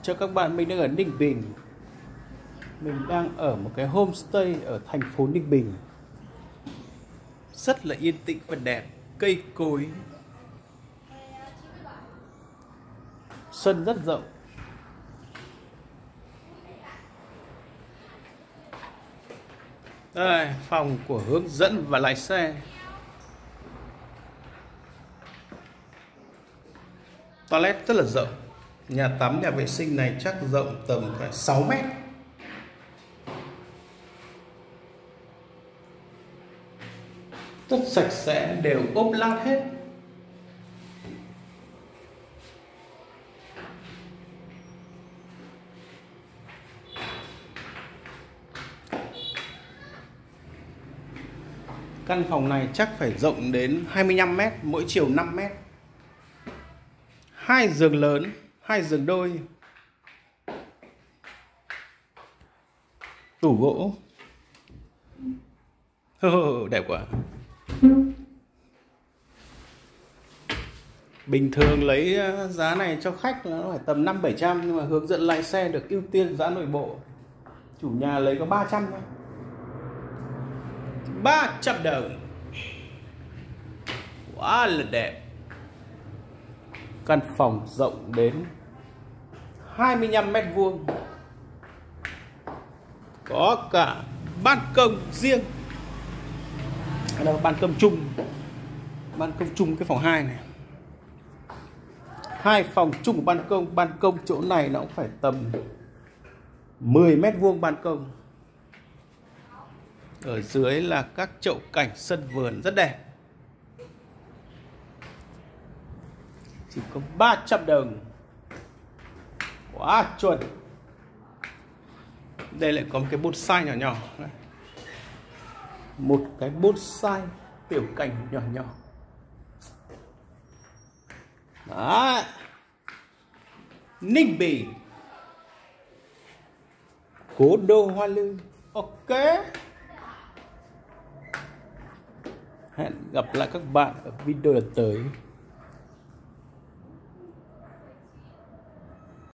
cho các bạn. Mình đang ở Ninh Bình. Mình đang ở một cái homestay ở thành phố Ninh Bình. Rất là yên tĩnh và đẹp. Cây cối, sân rất rộng. Đây, phòng của hướng dẫn và lái xe. Toilet rất là rộng. Nhà tắm, nhà vệ sinh này chắc rộng tầm 6 mét. Rất sạch sẽ, đều ốp lát hết. Căn phòng này chắc phải rộng đến 25 mét, mỗi chiều 5 mét. 2 giường lớn, 2 giường đôi. Tủ gỗ. Đẹp quá. Bình thường lấy giá này cho khách nó phải tầm 500-700, nhưng mà hướng dẫn lái xe được ưu tiên giá nội bộ. Chủ nhà lấy có 300 thôi. 300 đồng. Quá là đẹp. Căn phòng rộng đến 25 mét vuông. Có cả ban công riêng. Đây là ban công chung. Ban công chung cái phòng 2 này. 2 phòng chung của ban công. Ban công chỗ này nó cũng phải tầm 10 mét vuông ban công. Ở dưới là các chậu cảnh sân vườn rất đẹp. Chỉ có 300 đồng. Quá chuẩn. Đây lại có một cái bonsai nhỏ nhỏ. Một cái bonsai tiểu cảnh nhỏ nhỏ. Đó. Ninh Bình, cố đô Hoa Lư. Ok. Hẹn gặp lại các bạn ở video lần tới.